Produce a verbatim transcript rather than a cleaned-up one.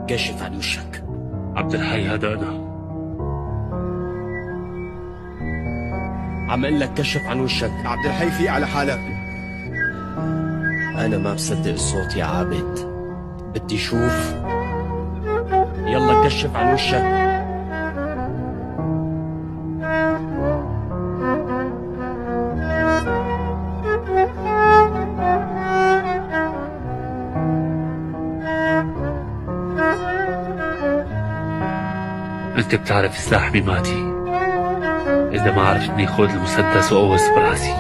كشف عن وشك. عبد الحي هذا أنا. عم اقول لك كشف عن وشك. عبد الحي فيق على حالك. أنا ما بصدق الصوت يا عابد، بدي شوف. يلا كشف عن وشك. أنت بتعرف سلاح ميماتي، إذا ما عرفتني خذ المسدس وقوس براسي.